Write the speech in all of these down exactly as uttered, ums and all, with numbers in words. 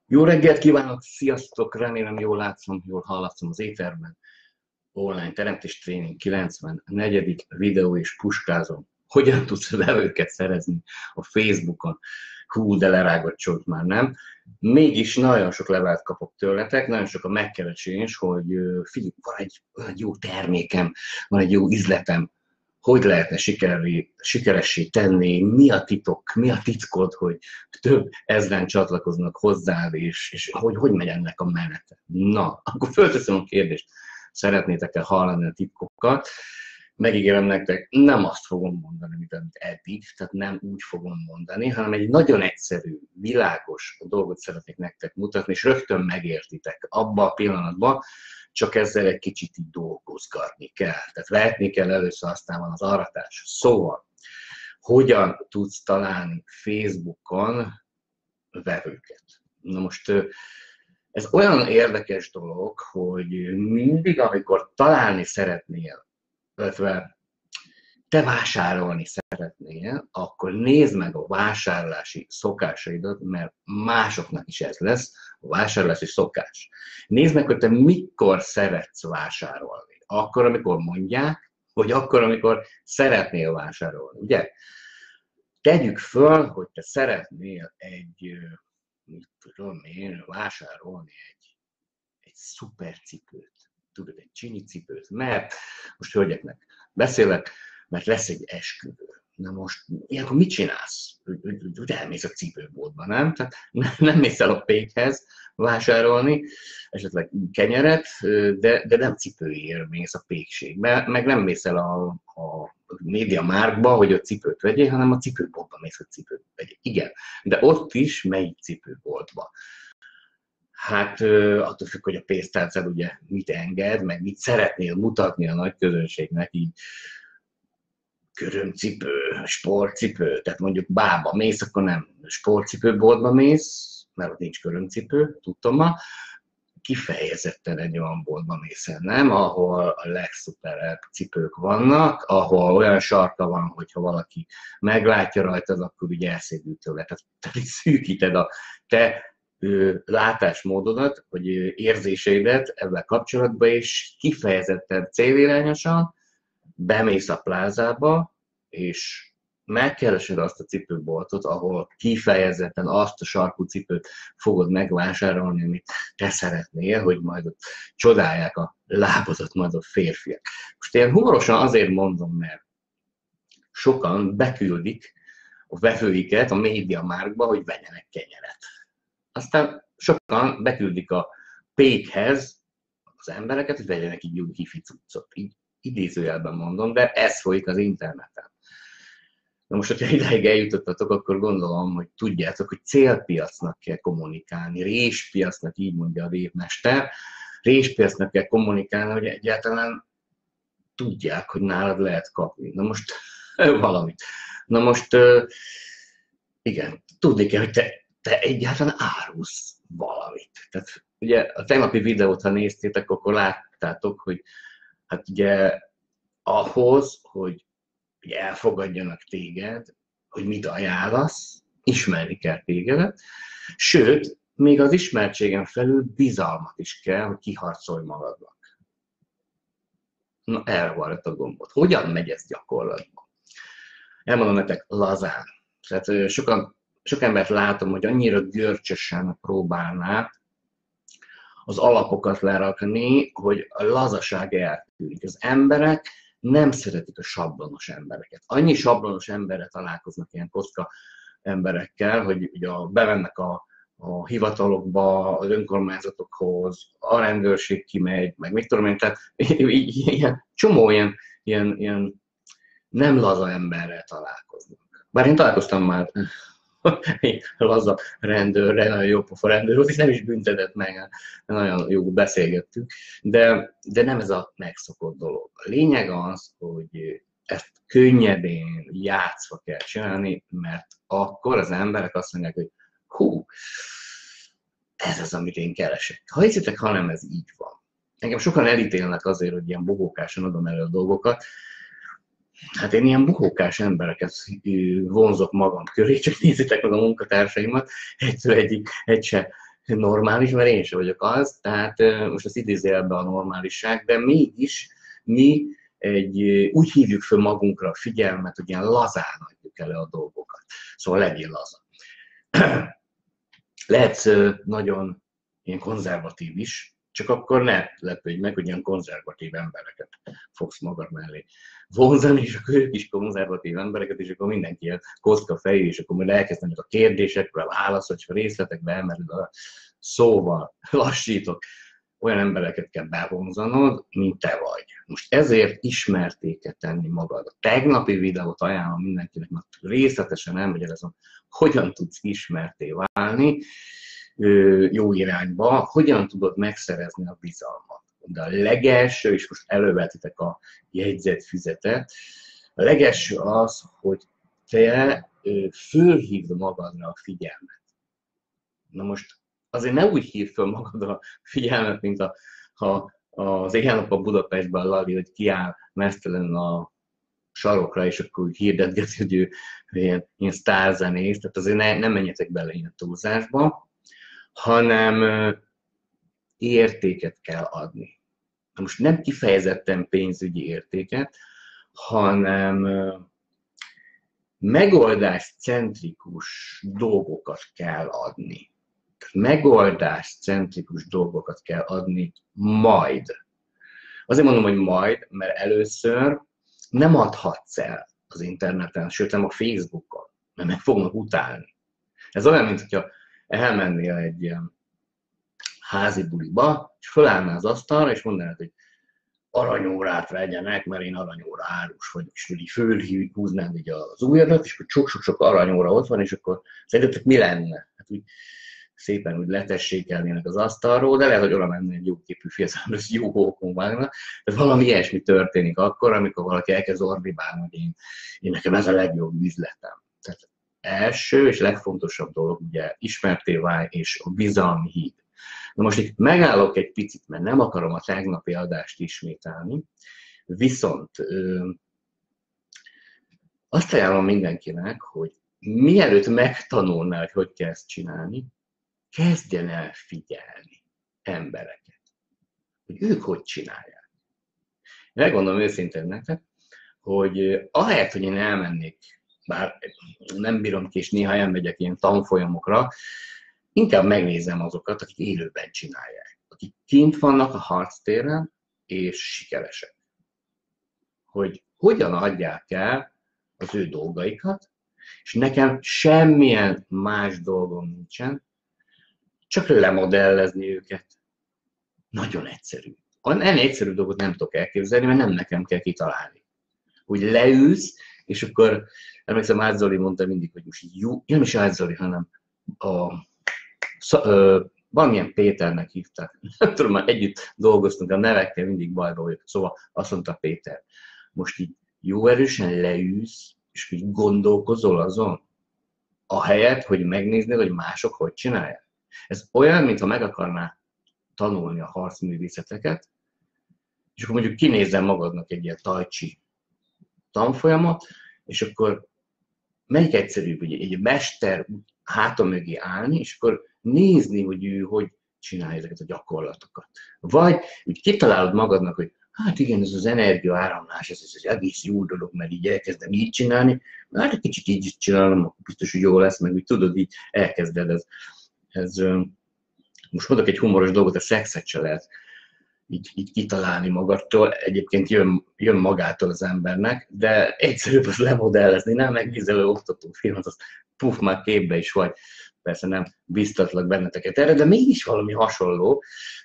Jó reggelt kívánok, sziasztok, remélem jól látszom, jól hallatszom az éterben. Online teremtés tréning kilencvennegyedik videó és puskázom. Hogyan tudsz vevőket szerezni a Facebookon? Hú, de lerágott csont már, nem? Mégis nagyon sok levelet kapok tőletek, nagyon sok a megkeresés, hogy figyelj, van egy, van egy jó termékem, van egy jó üzletem, hogy lehetne sikeressé tenni, mi a titok, mi a titkod, hogy több ezren csatlakoznak hozzád, és, és hogy, hogy megy ennek a menete. Na, akkor fölteszem a kérdést, szeretnétek-e hallani a titkokat? Megígérem nektek, nem azt fogom mondani, mint amit eddig, tehát nem úgy fogom mondani, hanem egy nagyon egyszerű, világos dolgot szeretnék nektek mutatni, és rögtön megértitek abba a pillanatban, csak ezzel egy kicsit így dolgozgatni kell. Tehát vetni kell először, aztán van az aratás. Szóval, hogyan tudsz találni Facebookon vevőket? Na most ez olyan érdekes dolog, hogy mindig, amikor találni szeretnél, illetve te vásárolni szeretnél, akkor nézd meg a vásárlási szokásaidat, mert másoknak is ez lesz, a vásárlási szokás. Nézd meg, hogy te mikor szeretsz vásárolni. Akkor, amikor mondják, vagy akkor, amikor szeretnél vásárolni, ugye? Tegyük föl, hogy te szeretnél egy, mit tudom én, vásárolni egy, egy szuper cipőt. Tudod, egy csini cipőt, mert most hölgyeknek beszélek, mert lesz egy esküvő. Na most, ilyenkor mit csinálsz? Úgy elmész a cipőboltba, nem? Tehát nem mész el a pékhez vásárolni, esetleg kenyeret, de, de nem cipőért mész a pékségbe, meg nem mész el a, a MediaMarktba, hogy a cipőt vegyél, hanem a cipőboltba mész, hogy cipőt vegyél. Igen, de ott is melyik cipőboltba? Hát attól függ, hogy a pénztárcád ugye mit enged, meg mit szeretnél mutatni a nagy közönségnek, így körömcipő, sportcipő, tehát mondjuk bába mész, akkor nem sportcipőboltba mész, mert ott nincs körömcipő, tudtam ma, kifejezetten egy olyan boltba mész el, nem? Ahol a legszuperebb cipők vannak, ahol olyan sarka van, hogyha valaki meglátja rajtad, akkor ugye elszédül tőle. Tehát, tehát szűkíted a te látásmódodat, vagy érzéseidet ebben kapcsolatban, és kifejezetten célirányosan bemész a plázába, és megkeresed azt a cipőboltot, ahol kifejezetten azt a sarkú cipőt fogod megvásárolni, amit te szeretnél, hogy majd ott csodálják a lábadat majd a férfiak. Most én humorosan azért mondom, mert sokan beküldik a vevőiket a MediaMarktba, hogy vegyenek kenyeret. Aztán sokan beküldik a pékhez az embereket, hogy vegyenek így jó hifi cuccot. Így idézőjelben mondom, de ez folyik az interneten. Na most, hogyha idáig eljutottatok, akkor gondolom, hogy tudjátok, hogy célpiacnak kell kommunikálni, réspiacnak, így mondja a révmester, réspiacnak kell kommunikálni, hogy egyáltalán tudják, hogy nálad lehet kapni. Na most valamit. Na most igen, tudni kell, hogy te te egyáltalán árulsz valamit. Tehát ugye a tegnapi videót, ha néztétek, akkor láttátok, hogy hát ugye ahhoz, hogy ugye elfogadjanak téged, hogy mit ajánlasz, ismerni kell tégedet, sőt, még az ismertségen felül bizalmat is kell, hogy kiharcolj magadnak. Na, elvarrat a gombot. Hogyan megy ez gyakorlatban? Elmondom nektek lazán. Tehát sokan Sok embert látom, hogy annyira görcsösen próbálná az alapokat lerakni, hogy a lazaság eltűnik. Az emberek nem szeretik a sablonos embereket. Annyi sablonos emberre találkoznak ilyen kocka emberekkel, hogy ugye bevennek a, a hivatalokba, az önkormányzatokhoz, a rendőrség kimegy, meg mit tudom én, tehát ilyen, csomó ilyen, ilyen, ilyen nem laza emberrel találkoznak. Bár én találkoztam már laza rendőrre, nagyon jó pofa rendőr volt, és nem is büntetett meg, nagyon jó beszélgettünk, de, de nem ez a megszokott dolog. A lényeg az, hogy ezt könnyedén játszva kell csinálni, mert akkor az emberek azt mondják, hogy hú, ez az, amit én keresek. Ha hiszitek, hanem ez így van. Engem sokan elítélnek azért, hogy ilyen bohókásan adom elő a dolgokat. Hát én ilyen bohókás embereket vonzok magam köré, csak nézzétek meg a munkatársaimat, egytől egyik, egy se normális, mert én sem vagyok az, tehát most az idézőjelben a normálisság, de mégis mi egy, úgy hívjuk föl magunkra a figyelmet, hogy ilyen lazán adjuk elő a dolgokat. Szóval legyél laza. Lehetsz nagyon ilyen konzervatív is, csak akkor ne lepődj meg, hogy ilyen konzervatív embereket fogsz magad mellé vonzani, és akkor ők is konzervatív embereket, és akkor mindenki ilyen kocka fejű, és akkor majd elkezdenek a kérdésekre, a válasz, hogyha részletekbe elmerül a szóval, lassítok, olyan embereket kell bevonzanod, mint te vagy. Most ezért ismerté kell tenni magad. A tegnapi videót ajánlom mindenkinek, mert részletesen elmagyarázom, hogyan tudsz ismerté válni jó irányba, hogyan tudod megszerezni a bizalmat. De a legelső, és most elővetitek a jegyzetfüzetet, a legelső az, hogy te fölhívd magadra a figyelmet. Na most azért ne úgy hívd föl magadra a figyelmet, mint a, a, az éjjel a Budapestben Lali, hogy kiáll mesztelen a sarokra, és akkor úgy hirdetgeti, hogy ő ilyen, ilyen sztárzenész, tehát azért ne, ne menjetek bele ilyen túlzásba, hanem értéket kell adni. Na most nem kifejezetten pénzügyi értéket, hanem megoldáscentrikus dolgokat kell adni. Megoldáscentrikus dolgokat kell adni majd. Azért mondom, hogy majd, mert először nem adhatsz el az interneten, sőt nem a Facebookon, mert meg fognak utálni. Ez olyan, mint hogyha elmennél egy ilyen házi buliba, és fölállnál az asztalra, és mondanád, hogy aranyórát vegyenek, mert én aranyóra árus vagyok, és így fölhúznád így az ujjadat, és akkor sok-sok-sok aranyóra ott van, és akkor szerintetek mi lenne? Hát úgy szépen úgy letessékelnének az asztalról, de lehet, hogy oda menne egy jóképű fiatalember, ez jó hókon vágna. Tehát valami ilyesmi történik akkor, amikor valaki elkezd ordibálni, hogy én, én nekem ez a legjobb üzletem. Tehát első és legfontosabb dolog, ugye ismerté válj, és a bizalmi híd. Na most itt megállok egy picit, mert nem akarom a tegnapi adást ismételni, viszont ö, azt ajánlom mindenkinek, hogy mielőtt megtanulnál, hogy hogy kell ezt csinálni, kezdjen el figyelni embereket, hogy ők hogy csinálják. Megmondom őszintén nektek, hogy ahelyett, hogy én elmennék, bár nem bírom ki, és néha elmegyek ilyen tanfolyamokra, inkább megnézem azokat, akik élőben csinálják. Akik kint vannak a harctéren, és sikeresek. Hogy hogyan adják el az ő dolgaikat, és nekem semmilyen más dolgom nincsen, csak lemodellezni őket. Nagyon egyszerű. Ennél egyszerű dolgot nem tudok elképzelni, mert nem nekem kell kitalálni. Hogy leülsz, és akkor, emlékszem, Ács Zoli mondta mindig, hogy most jó, nem is Ács Zoli, hanem a, ö, valamilyen Péternek hívták. Nem tudom, már együtt dolgoztunk, a nevekkel mindig bajba vagyok. Szóval azt mondta Péter, most így jó erősen leülsz, és így gondolkozol azon, ahelyett, hogy megnéznél, hogy mások hogy csinálják. Ez olyan, mintha meg akarná tanulni a harcművészeteket, és akkor mondjuk kinézem magadnak egy ilyen tai chi tanfolyamot, és akkor melyik egyszerűbb, hogy egy mester háta mögé állni, és akkor nézni, hogy ő hogy csinálja ezeket a gyakorlatokat. Vagy úgy kitalálod magadnak, hogy hát igen, ez az energiaáramlás, ez, ez egész jó dolog, mert így elkezdem így csinálni, hát egy kicsit így is csinálom, akkor biztos, hogy jó lesz, meg úgy tudod, így elkezded. Ez, ez, most mondok egy humoros dolgot, a szexet se lehet így, így kitalálni magadtól, egyébként jön, jön magától az embernek, de egyszerűbb az lemodellezni, nem megnézelő oktatófilmet, az puf, már képbe is vagy. Persze nem biztatlak benneteket erre, de mégis valami hasonló.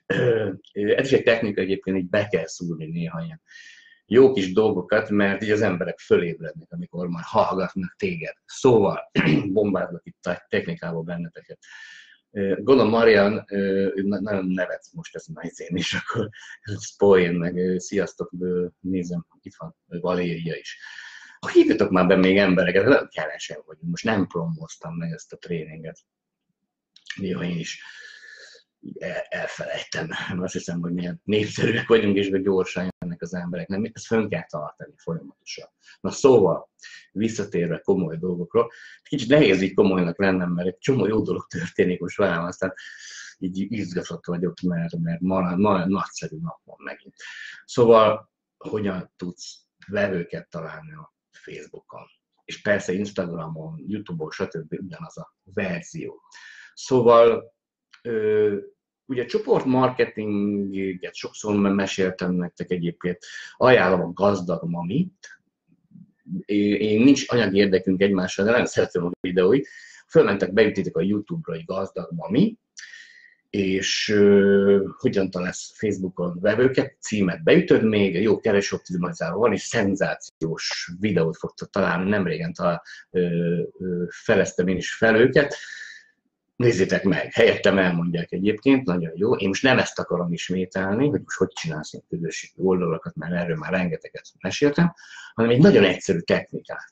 Ez is egy technika, egyébként így be kell szúrni néha ilyen jó kis dolgokat, mert így az emberek fölébrednek, amikor már hallgatnak téged. Szóval bombázlak itt a technikával benneteket. Gondolom Marian, nagyon nevetsz most ezen a helyzén, és akkor spoil meg, sziasztok, nézem, itt van Valéria is. Hívjatok már be még embereket, nem kevesen vagyunk, most nem promóztam meg ezt a tréninget. Néha én is el, elfelejtem, azt hiszem, hogy milyen népszerűek vagyunk, és hogy gyorsan jönnek az emberek. Nem, ezt fönn kell tartani folyamatosan. Na szóval, visszatérve komoly dolgokról, kicsit nehéz így komolynak lennem, mert egy csomó jó dolog történik most velem, aztán így izgatott vagyok, mert, mert ma, ma nagyszerű nap van megint. Szóval hogyan tudsz vevőket találni a Facebookon? És persze Instagramon, YouTube-on, stb. Ugyanaz a verzió. Szóval ö, ugye csoportmarketinget sokszor meséltem nektek egyébként, ajánlom a Gazdag Mamit. Én nincs anyagi érdekünk egymással, de nagyon szeretem a videóit. Fölmentek, beütitek a YouTube-ra, hogy Gazdag Mami, és uh, hogyan találsz Facebookon vevőket, címet beütöd még, jó keresőoptimalizáló van, és szenzációs videót fogtok találni, nem régen talál, uh, uh, feleztem én is fel őket. Nézzétek meg, helyettem elmondják egyébként, nagyon jó. Én most nem ezt akarom ismételni, hogy most hogy csinálsz a közösségi oldalakat, mert erről már rengeteget meséltem, hanem egy nagyon egyszerű technikát.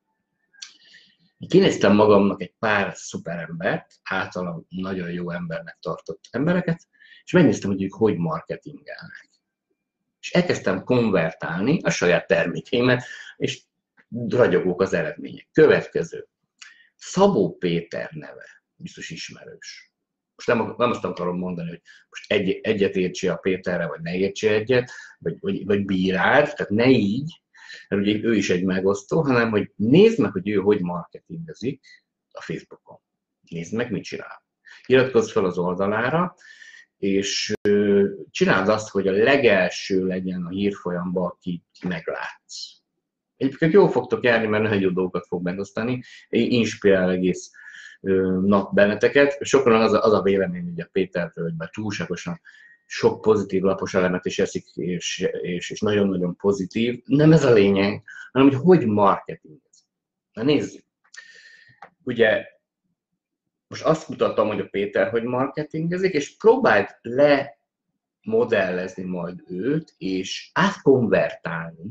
Kinéztem magamnak egy pár szuperembert, általam nagyon jó embernek tartott embereket, és megnéztem, hogy ők hogy marketingelnek. És elkezdtem konvertálni a saját termékeimet, és ragyogók az eredmények. Következő. Szabó Péter neve. Biztos ismerős. Most nem, nem azt akarom mondani, hogy most egy, egyet értsél a Péterre, vagy ne értsél egyet, vagy, vagy, vagy bíráld, tehát ne így, mert ugye ő is egy megosztó, hanem hogy nézd meg, hogy ő hogy marketingezik a Facebookon. Nézd meg, mit csinál. Iratkozz fel az oldalára, és csináld azt, hogy a legelső legyen a hírfolyamban, akit meglátsz. Egyébként jól fogtok járni, mert nagyon jó dolgokat fog megosztani, inspirál egész nap benneteket. Sokan az a, az a vélemény, hogy a Pétertől, hogy már túlságosan sok pozitív lapos elemet is eszik, és, és, és nagyon-nagyon pozitív. Nem ez a lényeg, hanem hogy hogy marketingez. Na nézzük. Ugye most azt mutattam, hogy a Péter hogy marketingezik, és próbáld lemodellezni majd őt, és átkonvertálni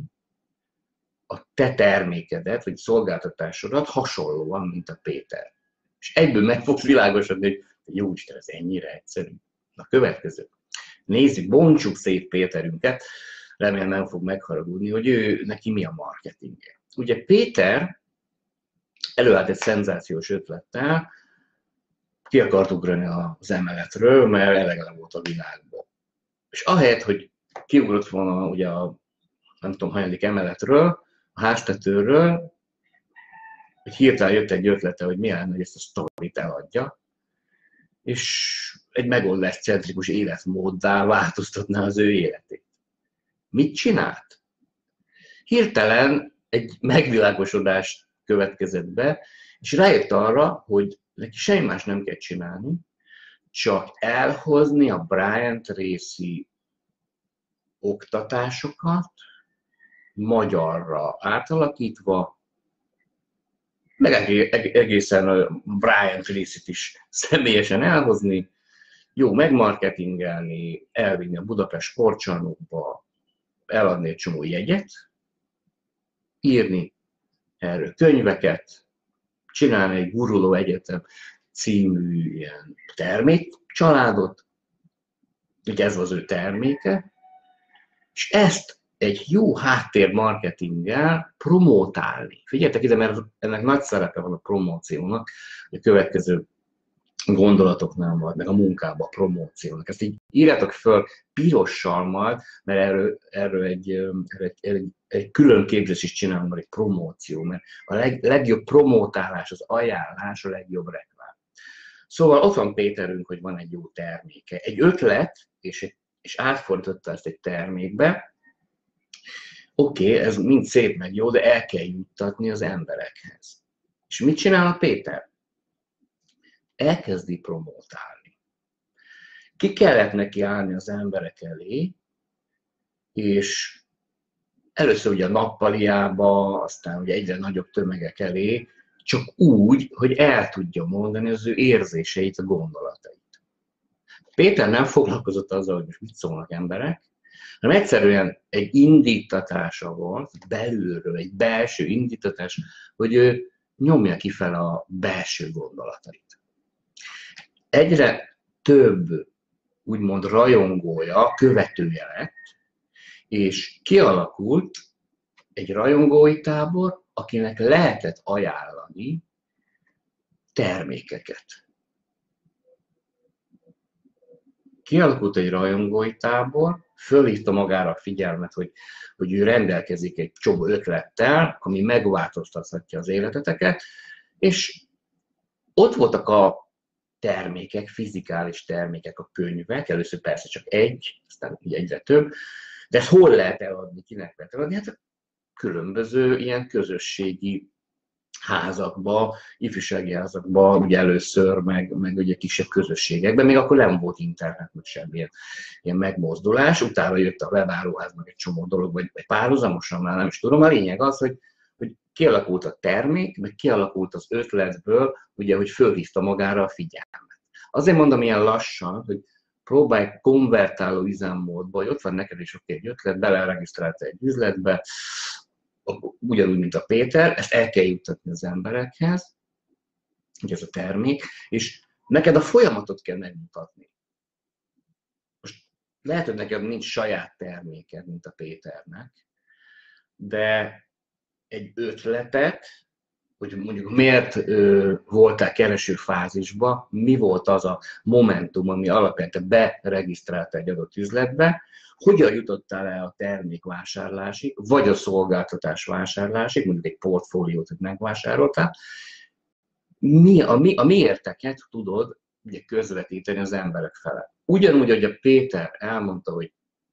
a te termékedet, vagy szolgáltatásodat hasonlóan, mint a Péter. És egyből meg fogsz világosodni, hogy jó Isten, ez ennyire egyszerű. Na, következő. Nézzük, bontsuk szét Péterünket, remélem nem fog megharagudni, hogy ő, neki mi a marketingje. Ugye Péter előállt egy szenzációs ötlettel, ki akart ugrani az emeletről, mert elege volt a világból. És ahelyett, hogy kiugrott volna ugye a nem tudom, hanyadik emeletről, a háztetőről, hogy hirtelen jött egy ötlete, hogy milyen, hogy ezt a sztorit eladja, és egy megoldáscentrikus életmóddá változtatná az ő életét. Mit csinált? Hirtelen egy megvilágosodás következett be, és rájött arra, hogy neki semmi más nem kell csinálni, csak elhozni a Brian Tracy oktatásokat, magyarra átalakítva, meg egészen Brian Tracy-t is személyesen elhozni, jó megmarketingelni, elvinni a Budapest sportcsarnokba, eladni egy csomó jegyet, írni erről könyveket, csinálni egy Guruló Egyetem című ilyen termékcsaládot, ugye ez az ő terméke, és ezt egy jó háttérmarketinggel promótálni. Figyeljetek ide, mert ennek nagy szerepe van a promóciónak, a következő gondolatoknál majd, meg a munkában a promóciónak. Ezt így írjátok föl pirossal majd, mert erről, erről egy, erről egy, egy, egy külön képzés is csinálunk, mert egy promóció, mert a leg, legjobb promótálás, az ajánlás, a legjobb reklám. Szóval ott van Péterünk, hogy van egy jó terméke. Egy ötlet, és, és átfordította ezt egy termékbe. Oké, okay, ez mind szép meg jó, de el kell juttatni az emberekhez. És mit csinál a Péter? Elkezdi promótálni. Ki kellett neki állni az emberek elé, és először ugye a nappaliába, aztán ugye egyre nagyobb tömegek elé, csak úgy, hogy el tudja mondani az ő érzéseit, a gondolatait. Péter nem foglalkozott azzal, hogy most mit szólnak emberek, hanem egyszerűen egy indítatása volt, belülről, egy belső indítatás, hogy ő nyomja ki fel a belső gondolatait. Egyre több, úgymond rajongója, követője lett, és kialakult egy rajongói tábor, akinek lehetett ajánlani termékeket. kialakult egy rajongói tábor, fölhívta magára a figyelmet, hogy, hogy ő rendelkezik egy csomó ötlettel, ami megváltoztathatja az életeteket, és ott voltak a termékek, fizikális termékek, a könyvek, először persze csak egy, aztán egyre több, de ezt hol lehet eladni, kinek lehet eladni? Hát különböző ilyen közösségi házakba, ifjúsági házakba, ugye először, meg, meg ugye kisebb közösségekben, még akkor nem volt internet, meg semmilyen ilyen megmozdulás, utána jött a webáruház, meg egy csomó dolog, vagy, vagy párhuzamosan, már nem is tudom. A lényeg az, hogy, hogy kialakult a termék, meg kialakult az ötletből, ugye, hogy fölhívta magára a figyelmet. Azért mondom ilyen lassan, hogy próbálj konvertáló üzemmódba, hogy ott van neked is oké egy ötlet, beleregisztrálta egy üzletbe, ugyanúgy, mint a Péter, ezt el kell juttatni az emberekhez, hogy ez a termék, és neked a folyamatot kell megmutatni. Most lehet, hogy neked nincs saját terméked, mint a Péternek, de egy ötletet, hogy mondjuk miért ö, voltál kereső fázisba, mi volt az a momentum, ami alapján te beregisztráltál egy adott üzletbe, hogyan jutottál el a termékvásárlásig, vagy a szolgáltatás vásárlásig, mondjuk egy portfóliót, hogy megvásároltál, mi, a, mi, a miérteket tudod ugye, közvetíteni az emberek fele. Ugyanúgy, hogy a Péter elmondta, hogy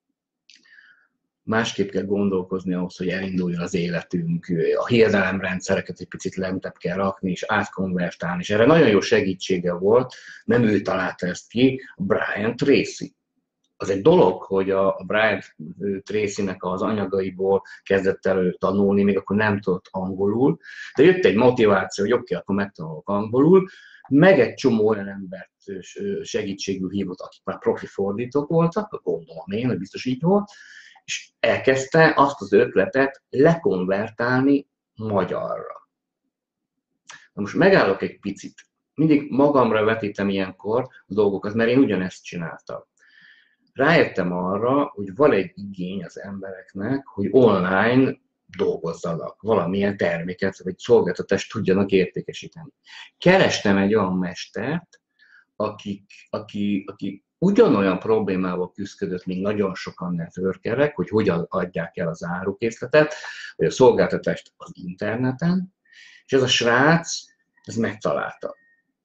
másképp kell gondolkozni ahhoz, hogy elinduljon az életünk, a hiedelemrendszereket egy picit lentebb kell rakni, és átkonvertálni, és erre nagyon jó segítsége volt, nem ő találta ezt ki, Brian Tracy. Az egy dolog, hogy a Brian Tracynek az anyagaiból kezdett el tanulni, még akkor nem tudott angolul, de jött egy motiváció, hogy oké, okay, akkor megtanulok angolul, meg egy csomó olyan embert segítségül hívott, akik már profi fordítók voltak, gondolom én, hogy biztos így volt, és elkezdte azt az ötletet lekonvertálni magyarra. Na most megállok egy picit. Mindig magamra vetítem ilyenkor a dolgokat, mert én ugyanezt csináltam. Rájöttem arra, hogy van egy igény az embereknek, hogy online dolgozzanak, valamilyen terméket vagy szolgáltatást tudjanak értékesíteni. Kerestem egy olyan mestert, akik, aki, aki ugyanolyan problémával küzdött, mint nagyon sokan networkerek, hogy hogyan adják el az árukészletet, vagy a szolgáltatást az interneten, és ez a srác, ez megtalálta.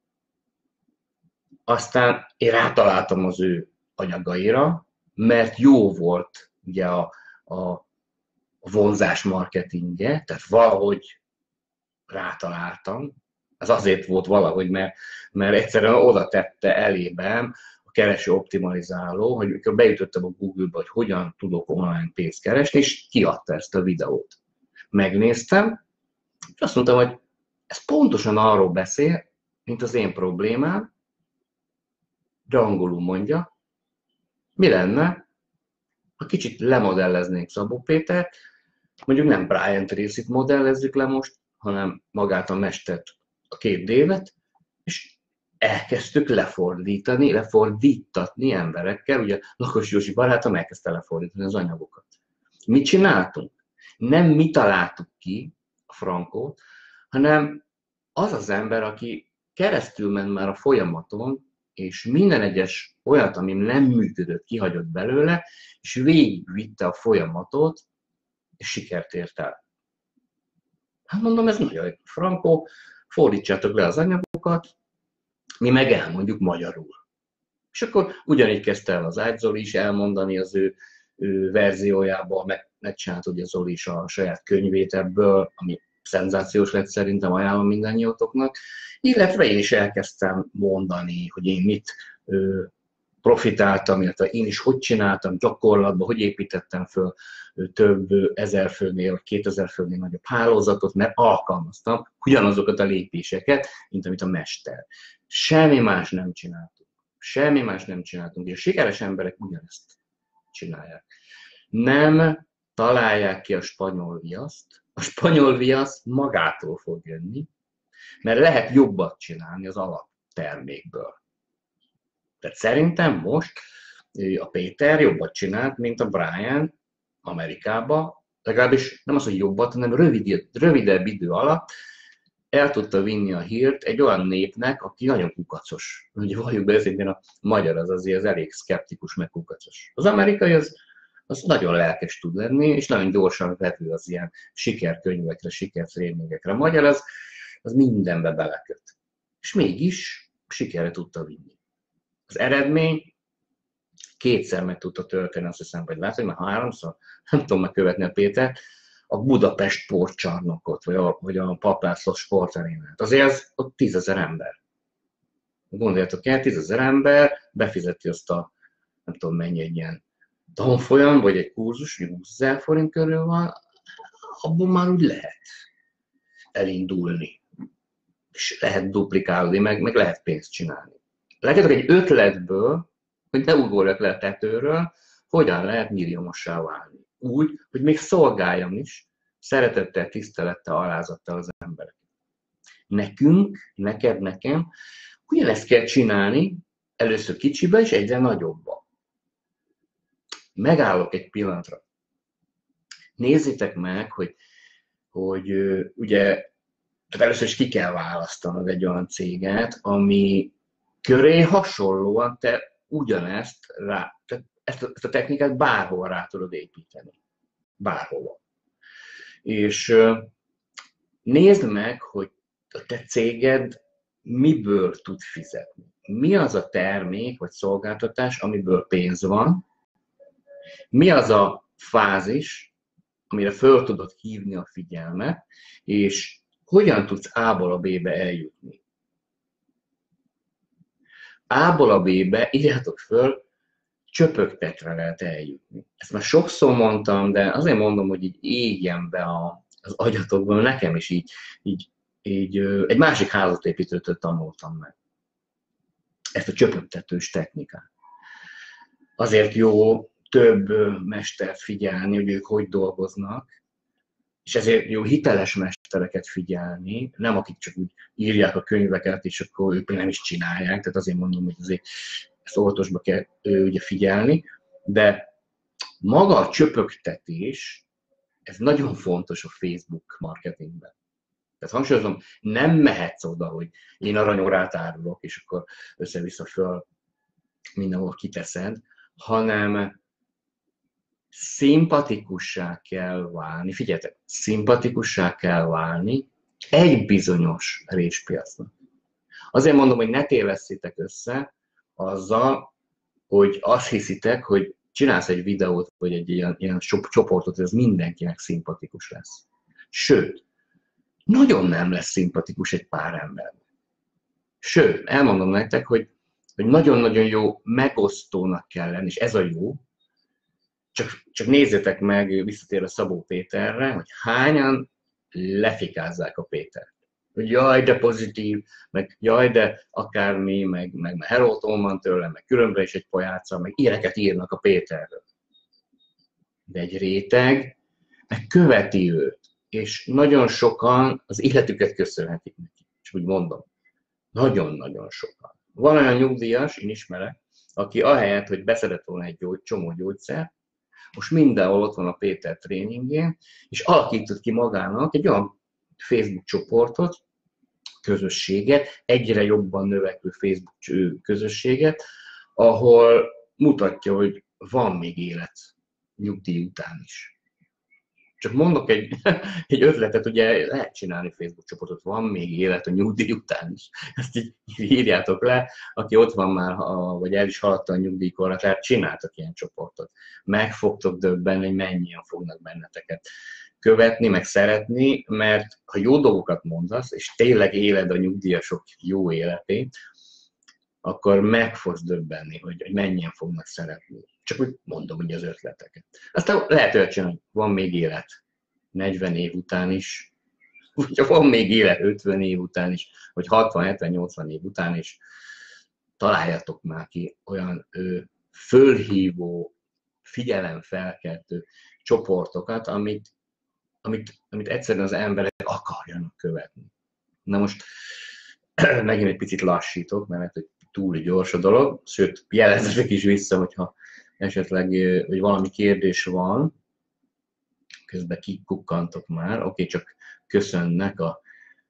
Aztán én rátaláltam az ő anyagaira, mert jó volt ugye a, a vonzás marketingje, tehát valahogy rátaláltam. Ez azért volt valahogy, mert, mert egyszerűen oda tette elében a kereső optimalizáló, hogy amikor beütöttem a Google-ba, hogy hogyan tudok online pénzt keresni, és kiadta ezt a videót. Megnéztem, és azt mondtam, hogy ez pontosan arról beszél, mint az én problémám, de angolul mondja. Mi lenne, ha kicsit lemodelleznénk Szabó Pétert, mondjuk nem Brian Tracy-t modellezzük le most, hanem magát a mestert, a két dévet, és elkezdtük lefordítani, lefordítatni emberekkel, ugye Lakos Józsi barátom elkezdte lefordítani az anyagokat. Mit csináltunk? Nem mi találtuk ki a frankót, hanem az az ember, aki keresztül ment már a folyamaton, és minden egyes olyat, ami nem működött, kihagyott belőle, és végigvitte a folyamatot, és sikert ért el. Hát mondom, ez nagyon frankó, fordítsátok le az anyagokat, mi meg elmondjuk magyarul. És akkor ugyanígy kezdte el az Ágy Zoli is elmondani az ő, ő verziójából, meg, megcsinált ugye Zoli is a saját könyvét ebből, ami szenzációs lett, szerintem ajánlom mindannyiótoknak, illetve én is elkezdtem mondani, hogy én mit ö, profitáltam, illetve én is hogy csináltam gyakorlatban, hogy építettem föl több ezer főnél, vagy kétezer főnél nagyobb hálózatot, mert alkalmaztam ugyanazokat a lépéseket, mint amit a mester. Semmi más nem csináltunk. Semmi más nem csináltunk. És a sikeres emberek ugyanezt csinálják. Nem találják ki a spanyol viaszt, a spanyol viasz magától fog jönni, mert lehet jobbat csinálni az alaptermékből. Tehát szerintem most a Péter jobbat csinált, mint a Brian Amerikában, legalábbis nem az, hogy jobbat, hanem rövid, rövidebb idő alatt el tudta vinni a hírt egy olyan népnek, aki nagyon kukacos. Ugye valljuk be, őszintén a magyar az azért az elég szkeptikus, meg kukacos. Az amerikai az, az nagyon lelkes tud lenni, és nagyon gyorsan vető az ilyen sikerkönyvekre, sikertréningekre. A magyar az, az mindenbe beleköt. És mégis sikerre tudta vinni. Az eredmény kétszer meg tudta tölteni, azt hiszem, vagy lehet, hogy már háromszor, nem tudom megkövetni a Péter, a Budapest sportcsarnokot, vagy a, vagy a Paplászló sportarénát. Azért az ott tízezer ember. Gondoljatok el, tízezer ember befizeti azt a, nem tudom mennyi egy ilyen tanfolyam, vagy egy kurzus, húszezer forint körül van, abból már úgy lehet elindulni. És lehet duplikálni, meg, meg lehet pénzt csinálni. Látjátok, egy ötletből, hogy ne ugorjak le a tetőről, hogyan lehet milliómossá válni. Úgy, hogy még szolgáljam is, szeretettel, tisztelettel, alázattal az emberek. Nekünk, neked, nekem, ugyanezt kell csinálni, először kicsibe és egyre nagyobba. Megállok egy pillanatra. Nézzétek meg, hogy, hogy ugye, tehát először is ki kell választanod egy olyan céget, ami köré hasonlóan te ugyanezt rá, tehát ezt a, ezt a technikát bárhol rá tudod építeni. Bárhova. És nézd meg, hogy a te céged miből tud fizetni. Mi az a termék vagy szolgáltatás, amiből pénz van, mi az a fázis, amire föl tudod hívni a figyelmet, és hogyan tudsz A-ból a B-be eljutni. A-ból a B-be, írjátok föl, csöpögtetve lehet eljutni. Ezt már sokszor mondtam, de azért mondom, hogy így égjen be a, az agyatokban, nekem is így, így, így egy másik házatépítőtől tanultam meg. Ezt a csöpögtetős technikát. Azért jó több mestert figyelni, hogy ők hogy dolgoznak, és ezért jó hiteles mestereket figyelni, nem akik csak úgy írják a könyveket, és akkor ők még nem is csinálják, tehát azért mondom, hogy azért ezt óvatosba kell ő, ugye figyelni, de maga a csöpögtetés, ez nagyon fontos a Facebook marketingben. Tehát hangsúlyozom, nem mehetsz oda, hogy én aranyórát árulok, és akkor össze-vissza föl mindenhol kiteszed, hanem szimpatikussá kell válni, figyeljetek, szimpatikussá kell válni egy bizonyos réspiacnak. Azért mondom, hogy ne tévesszétek össze azzal, hogy azt hiszitek, hogy csinálsz egy videót, vagy egy ilyen, ilyen csoportot, hogy ez mindenkinek szimpatikus lesz. Sőt, nagyon nem lesz szimpatikus egy pár embernek. Sőt, elmondom nektek, hogy, hogy nagyon-nagyon jó megosztónak kell lenni, és ez a jó. Csak, csak nézzétek meg, visszatér a Szabó Péterre, hogy hányan lefikázzák a Pétert. Hogy jaj, de pozitív, meg jaj, de akármi, meg, meg, meg Heróton van tőle, meg különben is egy pajáca, meg ilyeneket írnak a Péterről. De egy réteg meg követi őt, és nagyon sokan az életüket köszönhetik neki. És úgy mondom, nagyon-nagyon sokan. Van olyan nyugdíjas, én ismerek, aki ahelyett, hogy beszedett volna egy gyógy, csomó gyógyszert, most mindenhol ott van a Péter tréningén, és alakított ki magának egy olyan Facebook csoportot, közösséget, egyre jobban növekvő Facebook közösséget, ahol mutatja, hogy van még élet nyugdíj után is. Csak mondok egy, egy ötletet, ugye lehet csinálni Facebook csoportot, van még élet a nyugdíj után is. Ezt így írjátok le, aki ott van már, vagy el is haladta a nyugdíjkorra, tehát csináltak ilyen csoportot. Meg fogtok döbbenni, hogy mennyien fognak benneteket követni, meg szeretni, mert ha jó dolgokat mondasz, és tényleg éled a nyugdíjasok jó életét, akkor meg fogsz döbbenni, hogy mennyien fognak szeretni. Csak úgy mondom ugye az ötleteket. Aztán lehet olyat csinálni, hogy van még élet negyven év után is, vagy van még élet ötven év után is, vagy hatvan, hetven, nyolcvan év után is, találjatok már ki olyan ő, fölhívó, figyelemfelkeltő csoportokat, amit, amit, amit egyszerűen az emberek akarjanak követni. Na most megint egy picit lassítok, mert hogy túl gyors a dolog, sőt, jelezzetek is vissza, hogyha esetleg hogy valami kérdés van, közben kikukkantok már, oké, okay, csak köszönnek a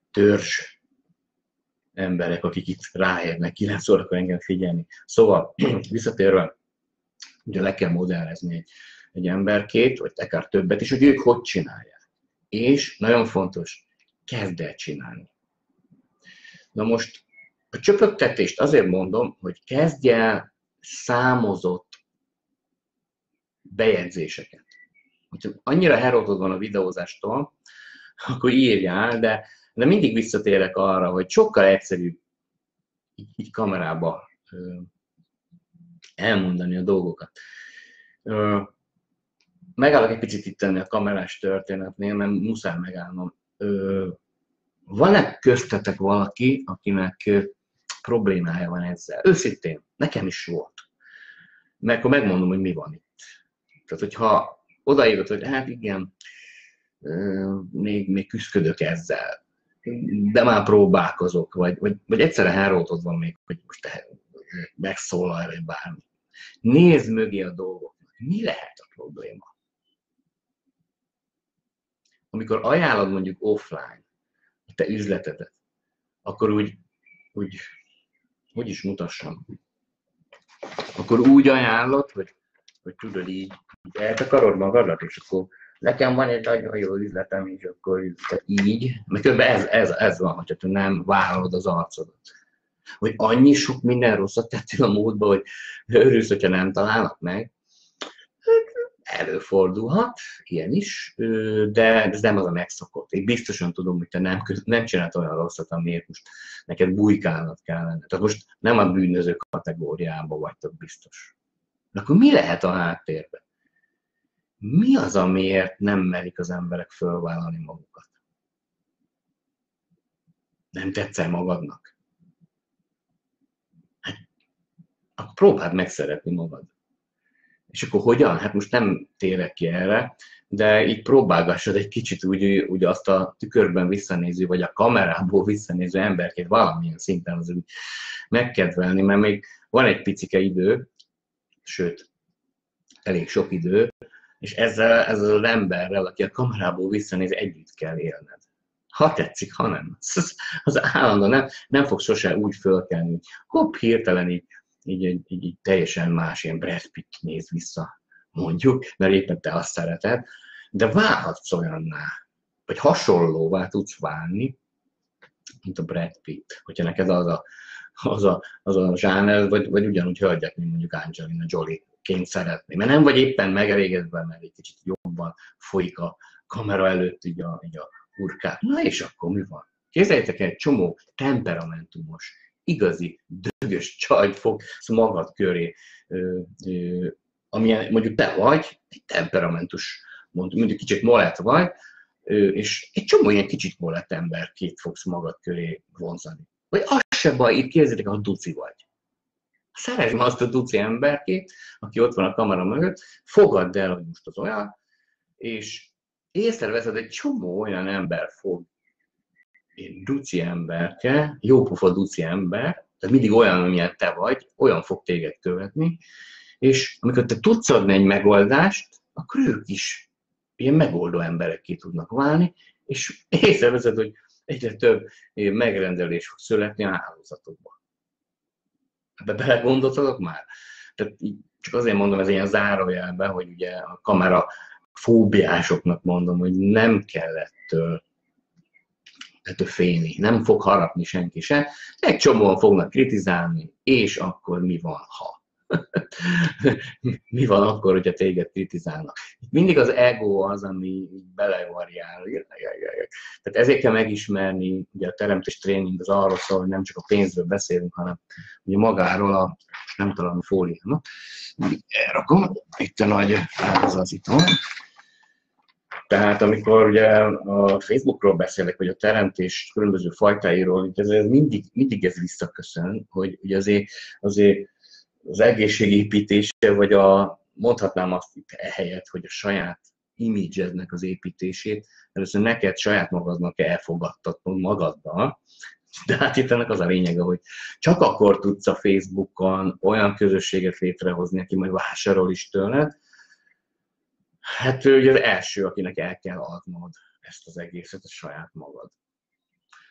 törzs emberek, akik itt ráérnek kilenc órakor engem figyelni. Szóval visszatérve, ugye le kell modellezni egy, egy emberkét, vagy akár többet is, hogy ők hogy csinálják. És nagyon fontos, kezd el csinálni. Na most a csöpögtetést azért mondom, hogy kezdj el számozott bejegyzéseket. Hogyha annyira herótod van a videózástól, akkor írjál, de, de mindig visszatérek arra, hogy sokkal egyszerűbb így, így kamerába ö, elmondani a dolgokat. Ö, megállok egy picit itt tenni a kamerás történetnél, mert muszáj megállnom. Ö, van-e köztetek valaki, akinek ö, problémája van ezzel? Őszintén, nekem is volt. Mert akkor megmondom, hogy mi van itt. Tehát, hogyha odaírod, hogy hát igen, még, még küzdködök ezzel, de már próbálkozok, vagy, vagy, vagy egyszerre hárótod van még, hogy most te megszólal, vagy bármi. Nézd mögé a dolgoknak. Mi lehet a probléma? Amikor ajánlod mondjuk offline a te üzletedet, akkor úgy, úgy, hogy is mutassam, akkor úgy ajánlod, hogy, hogy tudod így, így eltakarod magadat, és akkor nekem van egy nagyon jó üzletem, és akkor így, mert közben ez, ez, ez van, hogyha te nem vállalod az arcodat. Hogy annyi sok minden rosszat tettél a módba, hogy örülsz, hogyha nem találnak meg. Előfordulhat, ilyen is, de ez nem az a megszokott. Én biztosan tudom, hogy te nem, nem csinált olyan rosszat, amiért most neked bujkálnod kellene. Tehát most nem a bűnöző kategóriában vagytok biztos. De akkor mi lehet a háttérben? Mi az, amiért nem merik az emberek fölvállalni magukat? Nem tetszel magadnak? Hát, akkor próbáld megszeretni magad. És akkor hogyan? Hát most nem térek ki erre, de így próbálgassad egy kicsit úgy, úgy azt a tükörben visszanéző, vagy a kamerából visszanéző emberkét valamilyen szinten az úgy megkedvelni, mert még van egy picike idő, sőt, elég sok idő, és ezzel, ezzel az emberrel, aki a kamerából visszanéz, együtt kell élned. Ha tetszik, ha nem. Az, az állandó, nem, nem fog sose úgy fölkelni, hogy hopp, hirtelen így, így, így, így, így teljesen más, ilyen Brad Pitt néz vissza, mondjuk, mert éppen te azt szereted, de válhatsz olyanná, vagy hasonlóvá tudsz válni, mint a Brad Pitt, hogyha neked az a, az a, az a zsáner, vagy, vagy ugyanúgy hölgyek, mint mondjuk Angelina Jolie-ként szeretni. Mert nem vagy éppen megelégedve, mert egy kicsit jobban folyik a kamera előtt így a, így a hurkát. Na és akkor mi van? Képzeljétek el, egy csomó temperamentumos, igazi, dögös csajt fogsz magad köré, ö, ö, amilyen mondjuk te vagy, egy temperamentus, mondjuk kicsit molett vagy, ö, és egy csomó ilyen kicsit molett emberkét fogsz magad köré vonzani. Vagy az se baj, itt képzeljétek, ha duci vagy. Szeresd meg azt a duci emberkét, aki ott van a kamera mögött, fogadd el, hogy most az olyan, és észreveszed, egy csomó olyan ember fog, egy duci emberke, jópofa duci ember, tehát mindig olyan, amilyen te vagy, olyan fog téged követni, és amikor te tudsz adni egy megoldást, akkor ők is ilyen megoldó emberekké tudnak válni, és észreveszed, hogy egyre több megrendelés fog születni a hálózatokban. De belegondoltatok már? Tehát csak azért mondom, ez ilyen zárójelben, hogy ugye a kamera fóbiásoknak mondom, hogy nem kell ettől, ettől félni, nem fog harapni senki se. Egy csomóan fognak kritizálni, és akkor mi van, ha? Mi van akkor, hogyha téged kritizálnak? Mindig az ego az, ami belevariál. Tehát ezért kell megismerni, ugye a teremtés tréning az arról szól, hogy nem csak a pénzről beszélünk, hanem ugye magáról a, nem talán a fóliának. Elrakom, itt a nagy áldozatító. Tehát amikor ugye a Facebookról beszélek, vagy a teremtés különböző fajtáiról, ez, ez mindig, mindig ez visszaköszön, hogy ugye azért, azért az egészségépítése, vagy a, mondhatnám azt itt ehelyett, hogy a saját imidzsednek az építését, először neked saját magadnak kell elfogadtatnod magaddal, de hát itt ennek az a lényege, hogy csak akkor tudsz a Facebookon olyan közösséget létrehozni, aki majd vásárol is tőled. Hát ő ugye az első, akinek el kell adnod ezt az egészet, a saját magad.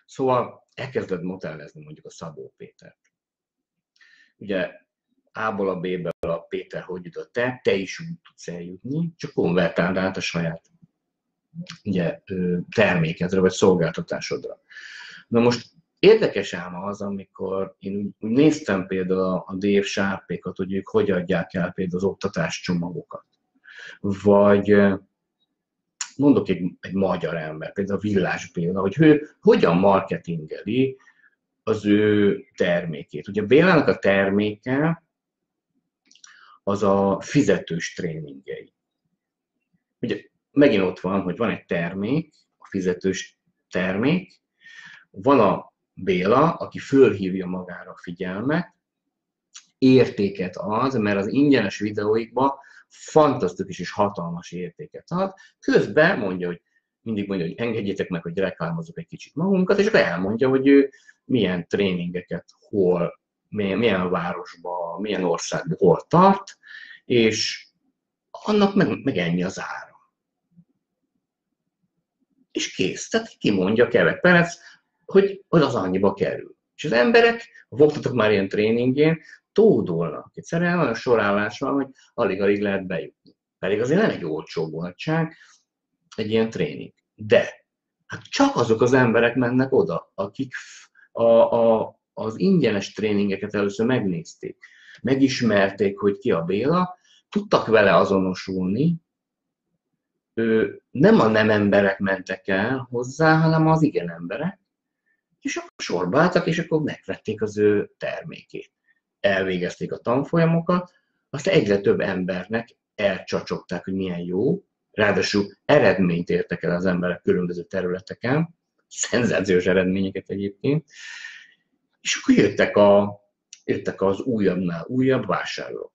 Szóval elkezded modellezni mondjuk a Szabó Pétert. Ugye A-ból a B-be a Péter hogy jutott el, te is úgy tudsz eljutni, csak konvertáld át a saját ugye, termékedre vagy szolgáltatásodra. Na most érdekes ám az, amikor én úgy, úgy néztem például a, a Dave Sharpékat, hogy ők hogy adják el például az oktatáscsomagokat. Vagy mondok egy, egy magyar ember, például a Villás Béla, hogy ő hogyan marketingeli az ő termékét. Ugye Bélának a terméke az a fizetős tréningei. Ugye megint ott van, hogy van egy termék, a fizetős termék, van a Béla, aki fölhívja magára a figyelmet, értéket ad, mert az ingyenes videóikban fantasztikus és hatalmas értéket ad, közben mondja, hogy mindig mondja, hogy engedjétek meg, hogy reklámozzuk egy kicsit magunkat, és akkor elmondja, hogy ő milyen tréningeket, hol, milyen, milyen városban, milyen országban, hol tart, és annak meg, meg ennyi az ára. És kész. Tehát kimondja Kevek Perec, hogy az annyiba kerül. És az emberek, ha voltatok már ilyen tréningén, tódolnak. Egyszerűen olyan sorállás van, hogy alig-alig lehet bejutni. Pedig azért nem egy olcsó boltság egy ilyen tréning. De hát csak azok az emberek mennek oda, akik a, a, az ingyenes tréningeket először megnézték, megismerték, hogy ki a Béla, tudtak vele azonosulni, ő, nem a nem emberek mentek el hozzá, hanem az igen emberek, és akkor sorba álltak, és akkor megvették az ő termékét. Elvégezték a tanfolyamokat, aztán egyre több embernek elcsacsogták, hogy milyen jó, ráadásul eredményt értek el az emberek különböző területeken, szenzációs eredményeket egyébként, és akkor jöttek, a, jöttek az újabbnál újabb vásárlók.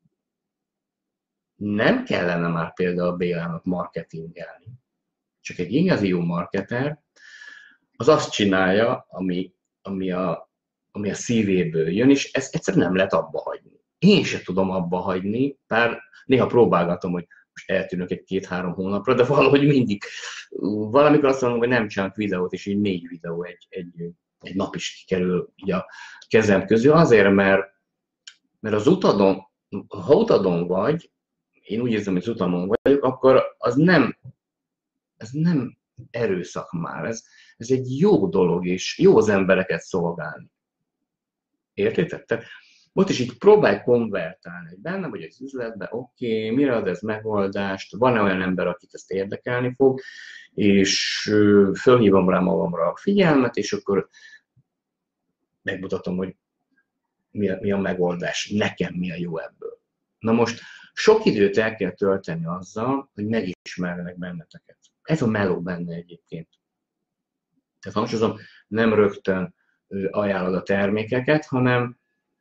Nem kellene már például Bélának marketingelni, csak egy igazi jó marketer, az azt csinálja, ami, ami, a, ami a szívéből jön, és ezt egyszerűen nem lehet abba hagyni. Én se tudom abba hagyni, bár néha próbálgatom, hogy most eltűnök egy két-három hónapra, de valahogy mindig, valamikor azt mondom, hogy nem csinálok videót, és így négy videó egy, egy, egy nap is kikerül így a kezem közül, azért, mert, mert az utadon, ha utadon vagy, én úgy érzem, hogy az utamon vagyok, akkor az nem, ez nem erőszak már, ez, ez egy jó dolog, és jó az embereket szolgálni. Értitek? Tehát ott is így próbálj konvertálni, hogy benne vagy az üzletbe, oké, okay, mire ad ez megoldást, van-e olyan ember, akit ezt érdekelni fog, és fölhívom rá magamra a figyelmet, és akkor megmutatom, hogy mi a, mi a megoldás, nekem mi a jó ebből. Na most sok időt el kell tölteni azzal, hogy megismerjenek benneteket. Ez a meló benne egyébként. Tehát hangsúlyozom, nem rögtön ajánlod a termékeket, hanem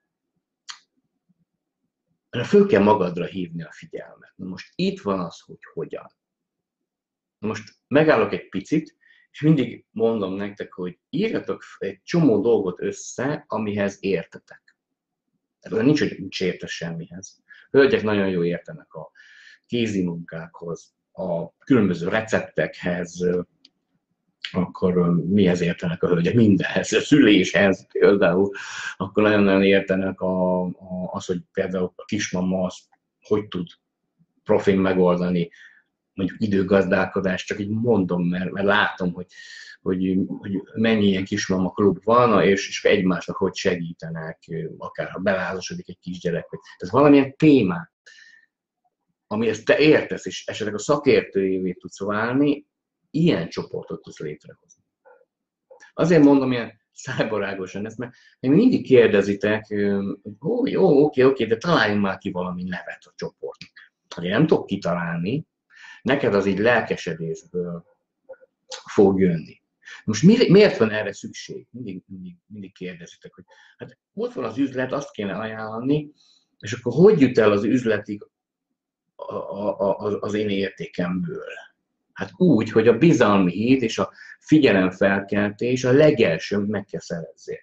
föl kell magadra hívni a figyelmet. Na most itt van az, hogy hogyan. Na most megállok egy picit, és mindig mondom nektek, hogy írjatok egy csomó dolgot össze, amihez értetek. Tehát nincs, hogy nincs érte semmihez. Hölgyek nagyon jól értenek a kézi munkákhoz, a különböző receptekhez, akkor mihez értenek a hölgyek? Mindenhez, a szüléshez például, akkor nagyon-nagyon értenek a, a, az, hogy például a kismama az, hogy tud profin megoldani, mondjuk időgazdálkodást, csak így mondom, mert, mert látom, hogy, hogy, hogy mennyi ilyen kismama klub van, és, és egymásnak hogy segítenek, akár ha belázasodik egy kisgyerek. Tehát valamilyen témát, amihez te értesz, és esetleg a szakértőjévé tudsz válni, ilyen csoportot tudsz létrehozni. Azért mondom ilyen szájbarágosan ezt, mert még mindig kérdezitek, hogy jó, oké, oké, de találjunk már ki valami nevet a csoportnak. Hát én nem tudok kitalálni, neked az így lelkesedésből fog jönni. Most miért van erre szükség? Mindig, mindig, mindig kérdezitek, hogy hát ott van az üzlet, azt kéne ajánlani, és akkor hogy jut el az üzletig a, a, a, az én értékemből? Hát úgy, hogy a bizalmi híd és a figyelemfelkeltés a legelső, amit meg kell szerezzél.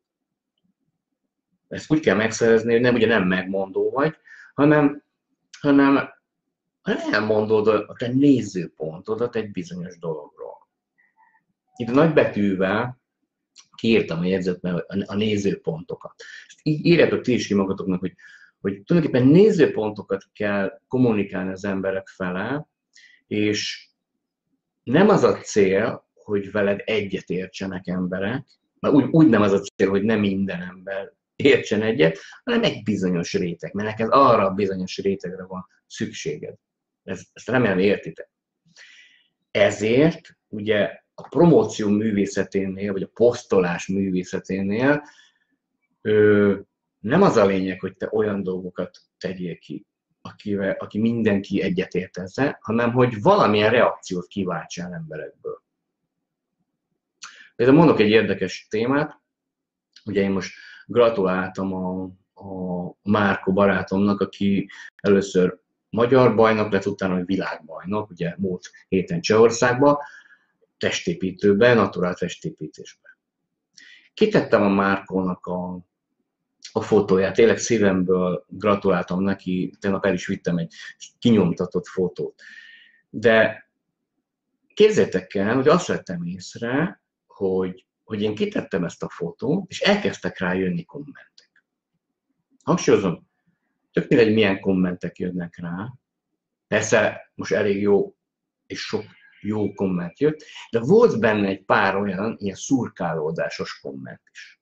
Ezt úgy kell megszerezni, hogy nem ugye nem megmondó vagy, hanem, hanem elmondod a te nézőpontodat egy bizonyos dologról. Itt a nagybetűvel kiírtam a jegyzetben a nézőpontokat. Ezt így írjátok ti is ki magatoknak, hogy, hogy tulajdonképpen nézőpontokat kell kommunikálni az emberek fele, és nem az a cél, hogy veled egyet értsenek emberek, mert úgy, úgy nem az a cél, hogy nem minden ember értsen egyet, hanem egy bizonyos réteg, mert neked arra a bizonyos rétegre van szükséged. Ezt, ezt remélem értitek. Ezért ugye a promóció művészeténél, vagy a posztolás művészeténél ö, nem az a lényeg, hogy te olyan dolgokat tegyél ki, akivel, aki mindenki egyetért ezzel, hanem hogy valamilyen reakciót kiváltsál emberekből. Például mondok egy érdekes témát, ugye én most gratuláltam a, a Márko barátomnak, aki először magyar bajnok lett, utána világbajnok, ugye múlt héten Csehországban, testépítőben, naturál testépítésben. Kitettem a Márkónak a, a fotóját, tényleg szívemből gratuláltam neki, tegnap el is vittem egy kinyomtatott fotót. De képzeljétek el, hogy azt vettem észre, hogy, hogy én kitettem ezt a fotót, és elkezdtek rá jönni kommentek. Hangsúlyozom, tök mindegy, milyen kommentek jönnek rá. Persze most elég jó és sok jó komment jött, de volt benne egy pár olyan ilyen szurkálódásos komment is.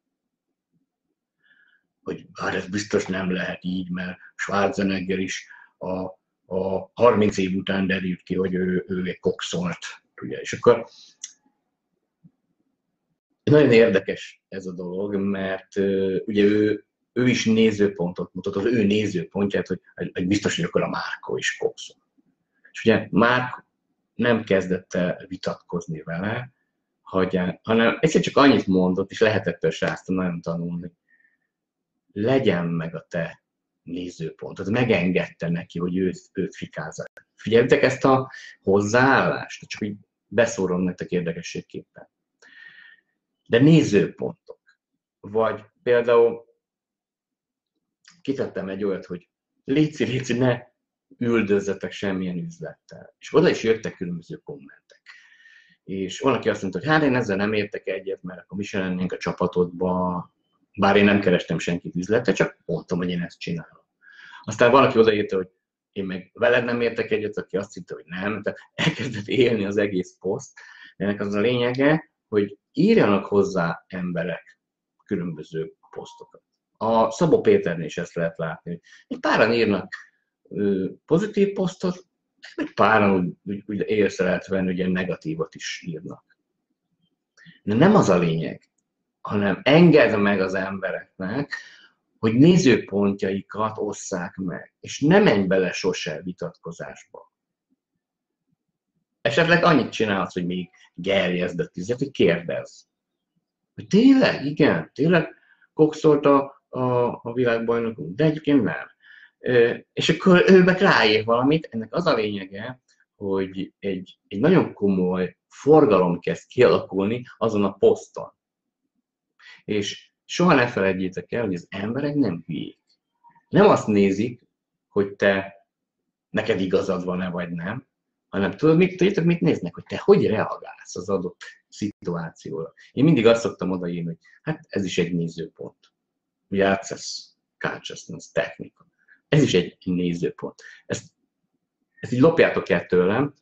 Hogy hát ez biztos nem lehet így, mert Schwarzenegger is a, a harminc év után derült ki, hogy ő, ő egy kokszolt. Ugye? És akkor nagyon érdekes ez a dolog, mert uh, ugye ő, ő is nézőpontot mutat, az ő nézőpontját, hogy, hogy biztos, hogy akkor a Márko is kokszol. És ugye Márko nem kezdett el vitatkozni vele, hanem egyszer csak annyit mondott, és lehetett a sráctól nagyon tanulni, legyen meg a te nézőpontod, megengedte neki, hogy őt, őt fikázza. Figyeljetek ezt a hozzáállást, csak úgy beszórom nektek érdekességképpen. De nézőpontok. Vagy például kitettem egy olyat, hogy léci, léci, ne üldözzetek semmilyen üzlettel. És oda is jöttek különböző kommentek. És van, aki azt mondta, hogy hát én ezzel nem értek egyet, mert akkor mi se lennénk a csapatodba, bár én nem kerestem senkit üzletre, csak mondtam, hogy én ezt csinálom. Aztán valaki odaírta, hogy én meg veled nem értek egyet, aki azt hitte, hogy nem. Tehát elkezdett élni az egész poszt. Ennek az a lényege, hogy írjanak hozzá emberek különböző posztokat. A Szabó Péternél is ezt lehet látni, hogy páran írnak pozitív posztot, meg páran úgy, úgy, úgy észrevehetően ugye negatívat is írnak. De nem az a lényeg, hanem engedd meg az embereknek, hogy nézőpontjaikat osszák meg, és ne menj bele sose vitatkozásba. Esetleg annyit csinálsz, hogy még gerjezd a tüzet, hogy kérdezz. Hogy tényleg, igen, tényleg kokszolt a, a, a világbajnokunk, de egyébként nem. És akkor ő meg ráír valamit, ennek az a lényege, hogy egy, egy nagyon komoly forgalom kezd kialakulni azon a poszton. És soha ne felejtjétek el, hogy az emberek nem hülyék. Nem azt nézik, hogy te, neked igazad van-e vagy nem, hanem tudod, mit, tudjátok, mit néznek, hogy te hogy reagálsz az adott szituációra. Én mindig azt szoktam odaírni, hogy hát ez is egy nézőpont. Ugye access consciousness technika. Ez is egy nézőpont. Ezt, ezt így lopjátok el tőlem,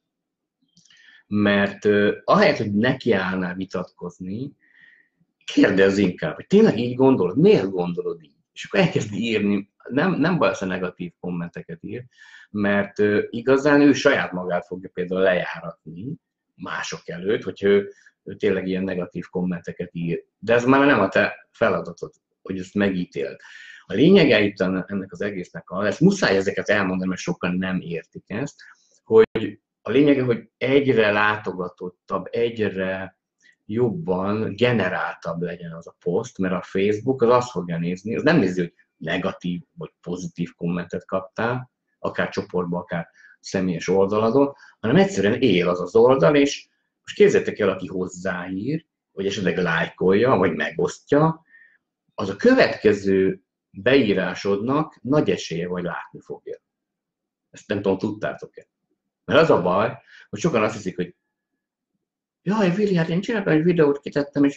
mert uh, ahelyett, hogy nekiállnál vitatkozni, kérdezz inkább, hogy tényleg így gondolod, miért gondolod így? És akkor elkezd írni, nem, nem baj, az a negatív kommenteket ír, mert uh, igazán ő saját magát fogja például lejáratni mások előtt, hogyha ő, ő tényleg ilyen negatív kommenteket ír. De ez már nem a te feladatod, hogy ezt megítéld. A lényege itt ennek az egésznek, ezt muszáj ezeket elmondani, mert sokan nem értik ezt, hogy a lényege, hogy egyre látogatottabb, egyre jobban generáltabb legyen az a poszt, mert a Facebook az azt fogja nézni, az nem nézi, hogy negatív vagy pozitív kommentet kaptál, akár csoportban, akár személyes oldaladon, hanem egyszerűen él az az oldal, és most képzeljétek el, aki hozzáír, vagy esetleg lájkolja, vagy megosztja, az a következő beírásodnak nagy esélye, vagy látni fogja. Ezt nem tudom, tudtátok-e? Mert az a baj, hogy sokan azt hiszik, hogy jaj, Vili, hát én csináltam egy videót, kitettem, és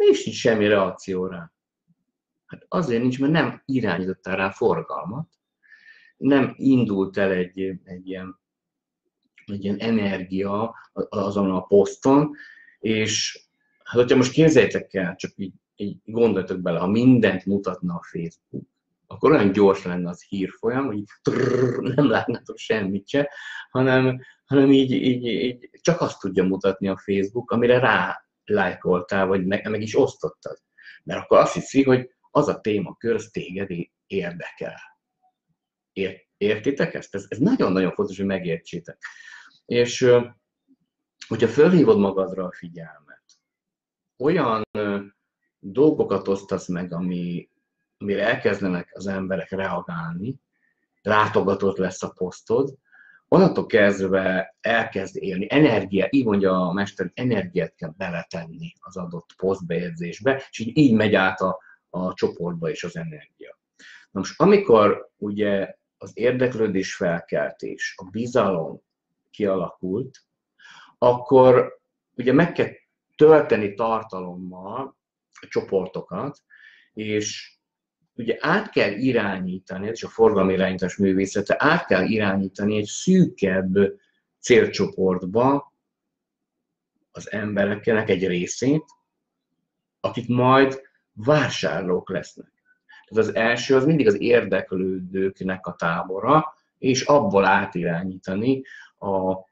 és nincs semmi reakció rá. Hát azért nincs, mert nem irányítottál rá forgalmat, nem indult el egy, egy, ilyen, egy ilyen energia azon a poszton, és hát hogyha most képzeljétek el, csak így, így gondoljatok bele, ha mindent mutatna a Facebook, akkor olyan gyors lenne az hírfolyam, hogy trrr, nem látnátok semmit se, hanem, hanem így, így, így csak azt tudja mutatni a Facebook, amire rá lájkoltál, vagy meg, meg is osztottad. Mert akkor azt hiszi, hogy az a témakör, az téged érdekel. Ért, értitek ezt? Ez, ez nagyon-nagyon fontos, hogy megértsétek. És hogyha fölhívod magadra a figyelmet, olyan dolgokat osztasz meg, ami, amire elkezdenek az emberek reagálni, látogatott lesz a posztod, onnantól kezdve elkezd élni. Energia, így mondja a mester, energiát kell beletenni az adott posztbejegyzésbe, és így, így megy át a, a csoportba is az energia. Na most, amikor ugye az érdeklődés felkeltés, a bizalom kialakult, akkor ugye meg kell tölteni tartalommal a csoportokat, és ugye át kell irányítani, és a forgalmi irányítás művészete, át kell irányítani egy szűkebb célcsoportba az embereknek egy részét, akik majd vásárlók lesznek. Tehát az első az mindig az érdeklődőknek a tábora, és abból átirányítani a, a,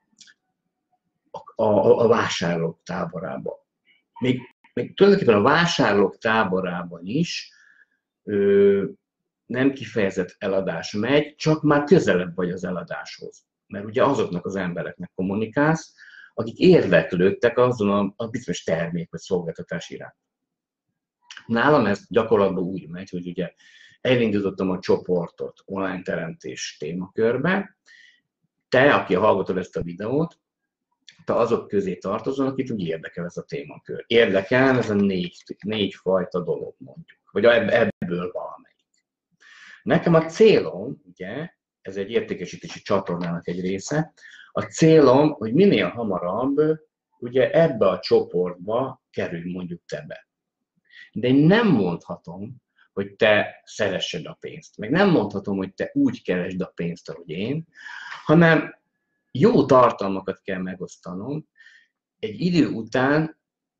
a, a vásárlók táborába. Még, még tulajdonképpen a vásárlók táborában is ö, nem kifejezett eladás megy, csak már közelebb vagy az eladáshoz. Mert ugye azoknak az embereknek kommunikálsz, akik érdeklődtek azon a, a bizonyos termék vagy szolgáltatás iránt. Nálam ez gyakorlatban úgy megy, hogy ugye elindítottam a csoportot online teremtés témakörbe. Te, aki hallgatod ezt a videót, te azok közé tartozol, akit úgy érdekel ez a témakör. Érdekel ez a négy, négy fajta dolog, mondjuk. Vagy ebből valamelyik. Nekem a célom, ugye, ez egy értékesítési csatornának egy része, a célom, hogy minél hamarabb ugye ebbe a csoportba kerülj mondjuk te be. De én nem mondhatom, hogy te szeressed a pénzt. Meg nem mondhatom, hogy te úgy keresd a pénzt, ahogy én, hanem jó tartalmakat kell megosztanom. Egy idő után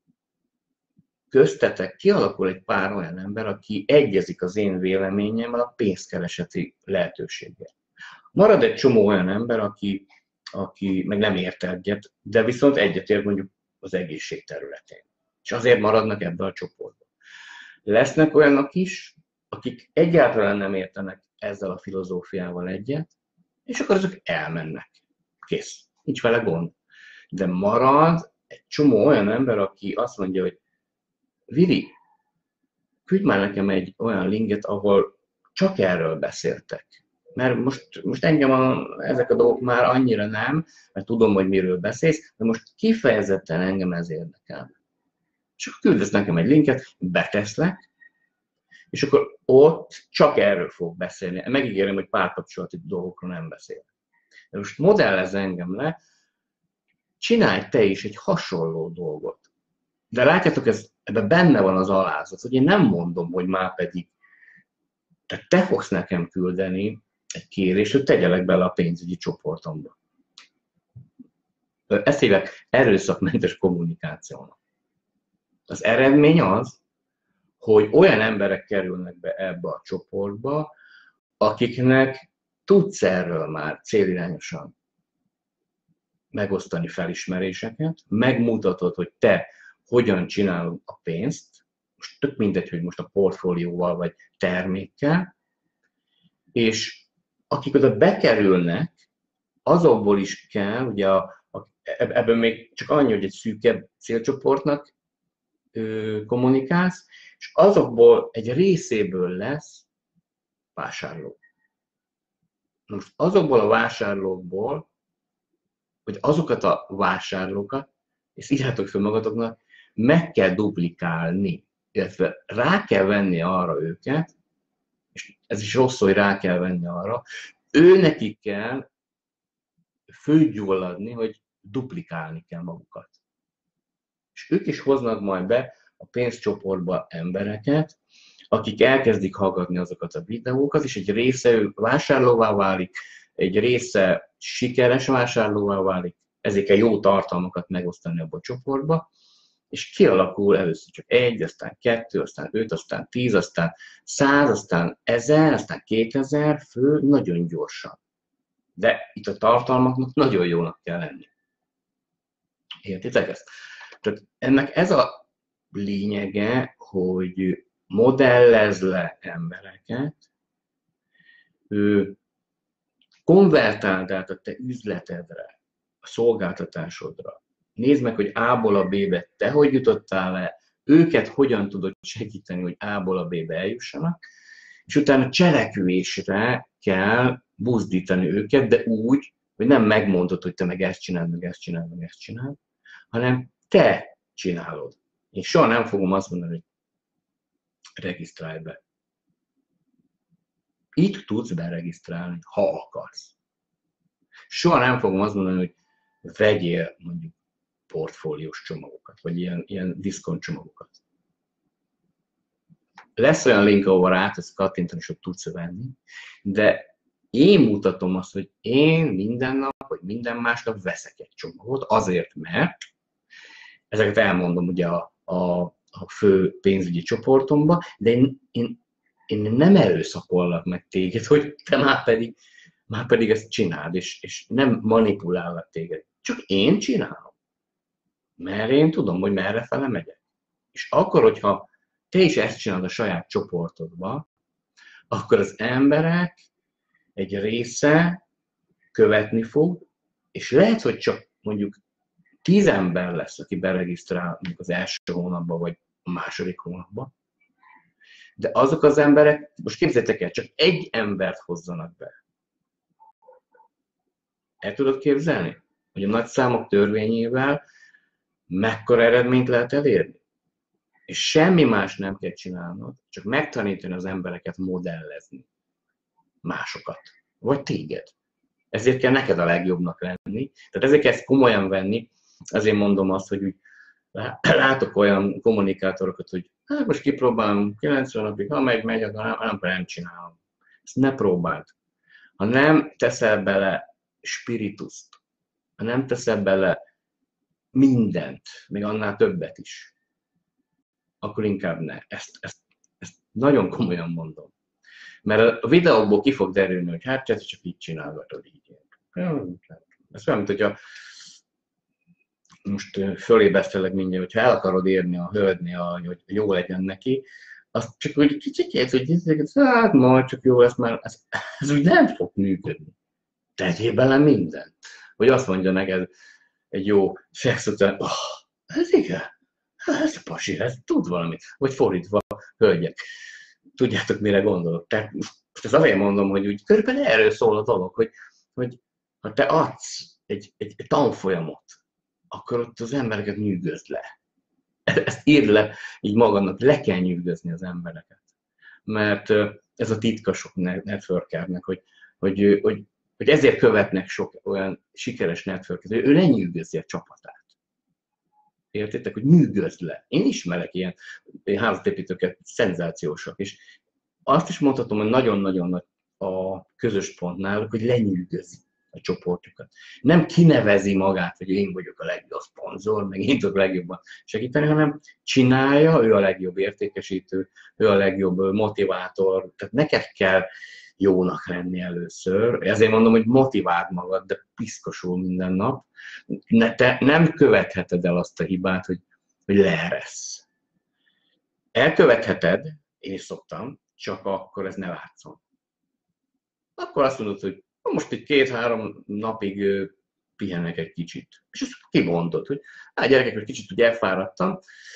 köztetek kialakul egy pár olyan ember, aki egyezik az én véleményemmel a pénzkereseti lehetőséggel. Marad egy csomó olyan ember, aki, aki meg nem ért egyet, de viszont egyetért mondjuk az egészség területén. És azért maradnak ebbe a csoportba. Lesznek olyanok is, akik egyáltalán nem értenek ezzel a filozófiával egyet, és akkor azok elmennek. Kész. Nincs vele gond. De marad egy csomó olyan ember, aki azt mondja, hogy Vili, küldj már nekem egy olyan linket, ahol csak erről beszéltek. Mert most, most engem a, ezek a dolgok már annyira nem, mert tudom, hogy miről beszélsz, de most kifejezetten engem ez érdekel. És akkor küldesz nekem egy linket, beteszlek, és akkor ott csak erről fog beszélni. Megígérem, hogy párkapcsolati dolgokról nem beszél. De most modellezz engem le, csinálj te is egy hasonló dolgot. De látjátok, ez, ebben benne van az alázat, hogy én nem mondom, hogy már pedig tehát te fogsz nekem küldeni egy kérést, hogy tegyelek bele a pénzügyi csoportomba. Ezt hívják erőszakmentes kommunikációnak. Az eredmény az, hogy olyan emberek kerülnek be ebbe a csoportba, akiknek tudsz erről már célirányosan megosztani felismeréseket, megmutatod, hogy te hogyan csinálod a pénzt, most tök mindegy, hogy most a portfólióval vagy termékkel, és akik oda bekerülnek, azokból is kell, ugye a, a, ebből még csak annyi, hogy egy szűkebb célcsoportnak ö, kommunikálsz, és azokból egy részéből lesz vásárló. Most azokból a vásárlókból, hogy azokat a vásárlókat, és írjátok fel magatoknak, meg kell duplikálni, illetve rá kell venni arra őket, és ez is rossz, hogy rá kell venni arra, ő nekik kell fölgyulladni, hogy duplikálni kell magukat. És ők is hoznak majd be a pénzcsoportba embereket, akik elkezdik hallgatni azokat a videókat, és egy része ő vásárlóvá válik, egy része sikeres vásárlóvá válik, ezért kell jó tartalmakat megosztani abba a csoportba, és kialakul először csak egy, aztán kettő, aztán öt, aztán tíz, aztán száz, aztán ezer, aztán kétezer fő nagyon gyorsan. De itt a tartalmaknak nagyon jónak kell lenni. Értitek ezt? Tehát ennek ez a lényege, hogy modellezz le embereket, konvertáld át a te üzletedre, a szolgáltatásodra. Nézd meg, hogy A-ból a B-be te hogy jutottál le, őket hogyan tudod segíteni, hogy A-ból a B-be eljussanak, és utána cselekvésre kell buzdítani őket, de úgy, hogy nem megmondod, hogy te meg ezt csináld, meg ezt csináld, meg ezt csináld, hanem te csinálod. Én soha nem fogom azt mondani, hogy regisztrálj be. Itt tudsz beregisztrálni, ha akarsz. Soha nem fogom azt mondani, hogy vegyél mondjuk portfóliós csomagokat, vagy ilyen, ilyen diszkont csomagokat. Lesz olyan link, ahol rá tudsz kattintani, és ott tudsz venni, de én mutatom azt, hogy én minden nap, vagy minden másnap veszek egy csomagot, azért, mert ezeket elmondom ugye a, a, a fő pénzügyi csoportomba, de én, én, én nem erőszakollak meg téged, hogy te már pedig, már pedig ezt csináld, és, és nem manipulállak téged. Csak én csinálom. Mert én tudom, hogy merre fele megyek. És akkor, hogyha te is ezt csinálod a saját csoportodba, akkor az emberek egy része követni fog, és lehet, hogy csak mondjuk tíz ember lesz, aki beregisztrál az első hónapban, vagy a második hónapban, de azok az emberek, most képzeljétek el, csak egy embert hozzanak be. El tudod képzelni, hogy a nagy számok törvényével mekkora eredményt lehet elérni? És semmi más nem kell csinálnod, csak megtanítani az embereket modellezni másokat, vagy téged. Ezért kell neked a legjobbnak lenni. Tehát ezért kell ezt komolyan venni, ezért mondom azt, hogy úgy látok olyan kommunikátorokat, hogy hát most kipróbálom kilencven napig, ha megy, megy, akkor nem, nem, nem csinálom. Ezt ne próbáld. Ha nem teszel bele spirituszt, ha nem teszel bele mindent, még annál többet is, akkor inkább ne. Ezt, ezt, ezt nagyon komolyan mondom. Mert a videókból ki fog derülni, hogy hát csak így csinálgatod így. Ez olyan, mint hogyha most fölébesztelek mindjárt, hogyha el akarod érni a hölgynél, hogy jó legyen neki, azt csak úgy kicsit, hogy hát majd csak jó lesz, mert ez, ez úgy nem fog működni. Tegyél bele mindent. Hogy azt mondja neked egy jó szex után, oh, ez igen, ez a pasi, ez tud valamit. Vagy fordítva, hölgyek. Tudjátok, mire gondolok. Tehát most ezt azért mondom, hogy úgy körülbelül erről szól a dolog, hogy, hogy ha te adsz egy, egy, egy tanfolyamot, akkor ott az embereket nyűgözd le. Ezt írd le így magadnak, le kell nyűgözni az embereket. Mert ez a titka sok networkernek, hogy, hogy, hogy, hogy ezért követnek sok olyan sikeres networket, hogy ő lenyűgözi a csapatát. Értitek, hogy nyűgözd le. Én ismerek ilyen házatépítőket, szenzációsak, és azt is mondhatom, hogy nagyon-nagyon nagy a közös pont náluk, hogy lenyűgözi a csoportjukat. Nem kinevezi magát, hogy én vagyok a legjobb szponzor, meg én tudok legjobban segíteni, hanem csinálja, ő a legjobb értékesítő, ő a legjobb motivátor, tehát neked kell jónak lenni először. Ezért mondom, hogy motiváld magad, de piszkosul minden nap. Ne, te nem követheted el azt a hibát, hogy, hogy leeresz. Elkövetheted, én is szoktam, csak akkor ez ne látszom. Akkor azt mondod, hogy most egy két-három napig pihenek egy kicsit. És azt kimondod, hogy hát gyerekek, egy kicsit ugye elfáradtam,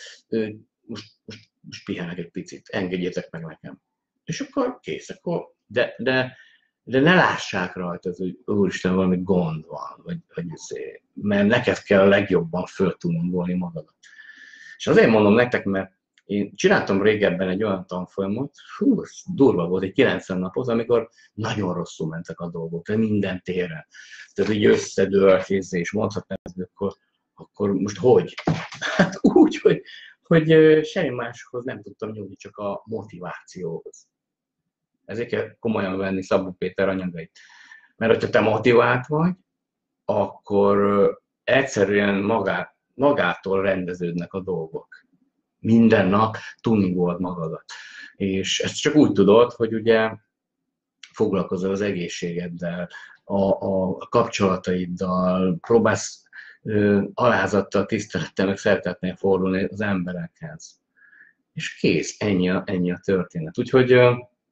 most, most, most pihenek egy picit, engedjétek meg nekem. És akkor kész, akkor, de, de, de ne lássák rajta, hogy úristen, valami gond van, vagy, vagy azért, mert neked kell a legjobban föl tudnod magadat. És azért mondom nektek, mert én csináltam régebben egy olyan tanfolyamot, hú, durva volt, egy kilencven napot, amikor nagyon rosszul mentek a dolgok, de minden téren. Tehát így összedőlt, és mondhatnám, hogy akkor, akkor most hogy? Hát úgy, hogy, hogy semmi máshoz nem tudtam nyúlni, csak a motivációhoz. Ezért kell komolyan venni Szabó Péter anyagait. Mert hogyha te motivált vagy, akkor egyszerűen magá, magától rendeződnek a dolgok. Minden nap tuningold magadat. És ezt csak úgy tudod, hogy ugye foglalkozol az egészségeddel, a, a kapcsolataiddal, próbálsz ö, alázattal, tisztelettel, meg szeretetnél fordulni az emberekhez. És kész, ennyi a, ennyi a történet. Úgyhogy ö,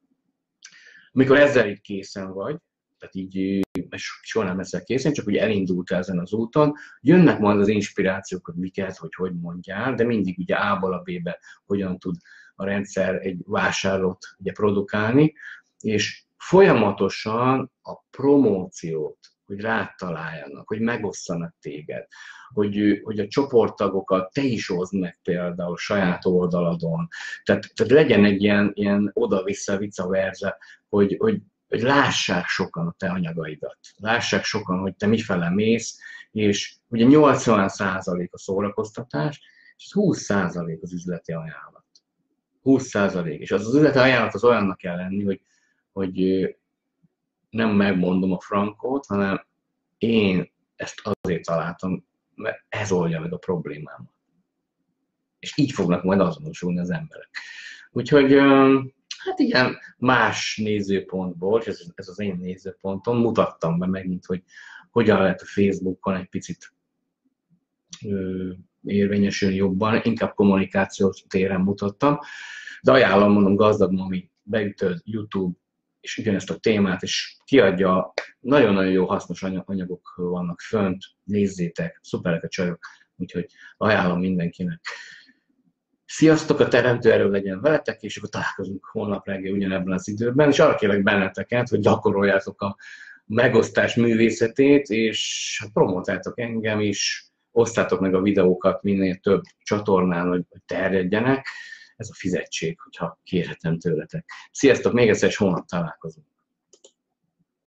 amikor ezzel így készen vagy, tehát így soha nem leszel készen, csak ugye elindultál ezen az úton, jönnek majd az inspirációk, hogy miket, hogy hogy mondjál, de mindig ugye A-ból a B-be hogyan tud a rendszer egy vásárlót ugye produkálni, és folyamatosan a promóciót, hogy rád találjanak, hogy megosszanak téged, hogy, hogy a csoporttagokat te is hozd meg például saját oldaladon. Tehát, tehát legyen egy ilyen, ilyen oda-vissza, vice versa, hogy, hogy, hogy lássák sokan a te anyagaidat. Lássák sokan, hogy te mifele mész, és ugye nyolcvan százalék a szórakoztatás, és húsz százalék az üzleti ajánlat. húsz százalék. És az az üzleti ajánlat az olyannak kell lenni, hogy hogy nem megmondom a frankót, hanem én ezt azért találtam, mert ez oldja meg a problémámat. És így fognak majd azonosulni az emberek. Úgyhogy hát igen, más nézőpontból, és ez, ez az én nézőpontom, mutattam be megint, hogy hogyan lehet a Facebookon egy picit ö, érvényesülni jobban, inkább kommunikációs téren mutattam, de ajánlom, mondom, Gazdag Mami, beütöd YouTube, és ugyanezt a témát, és kiadja, nagyon-nagyon jó hasznos anyagok vannak fönt, nézzétek, szuperek a csajok, úgyhogy ajánlom mindenkinek. Sziasztok, a teremtő erő legyen veletek, és akkor találkozunk holnap reggel ugyanebben az időben, és arra kérlek benneteket, hogy gyakoroljátok a megosztás művészetét, és promotáltok engem is, osztátok meg a videókat minél több csatornán, hogy terjedjenek. Ez a fizetség, hogyha kérhetem tőletek. Sziasztok, még egyszer, és holnap találkozunk.